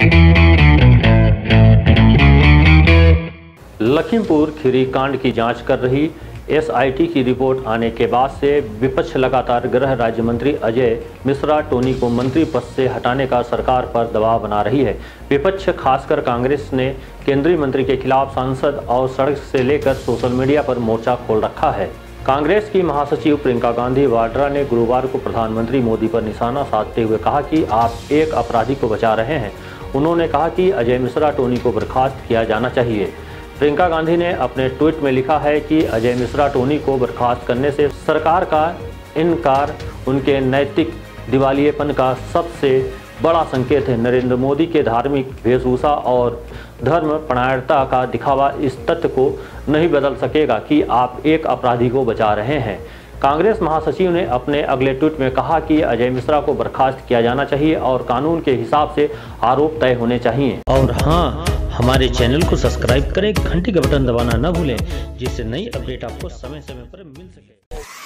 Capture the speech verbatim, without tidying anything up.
लखीमपुर खीरी कांड की जांच कर रही एस आई टी की रिपोर्ट आने के बाद से विपक्ष लगातार गृह राज्य मंत्री अजय मिश्रा टोनी को मंत्री पद से हटाने का सरकार पर दबाव बना रही है। विपक्ष खासकर कांग्रेस ने केंद्रीय मंत्री के खिलाफ संसद और सड़क से लेकर सोशल मीडिया पर मोर्चा खोल रखा है। कांग्रेस की महासचिव प्रियंका गांधी वाड्रा ने गुरुवार को प्रधानमंत्री मोदी पर निशाना साधते हुए कहा कि आप एक अपराधी को बचा रहे हैं। उन्होंने कहा कि अजय मिश्रा टोनी को बर्खास्त किया जाना चाहिए। प्रियंका गांधी ने अपने ट्वीट में लिखा है कि अजय मिश्रा टोनी को बर्खास्त करने से सरकार का इनकार उनके नैतिक दिवालियेपन का सबसे बड़ा संकेत है। नरेंद्र मोदी के धार्मिक वेशभूषा और धर्म परायणता का दिखावा इस तथ्य को नहीं बदल सकेगा कि आप एक अपराधी को बचा रहे हैं। कांग्रेस महासचिव ने अपने अगले ट्वीट में कहा कि अजय मिश्रा को बर्खास्त किया जाना चाहिए और कानून के हिसाब से आरोप तय होने चाहिए। और हाँ, हमारे चैनल को सब्सक्राइब करें, घंटी का बटन दबाना न भूलें, जिससे नई अपडेट आपको समय समय पर मिल सके।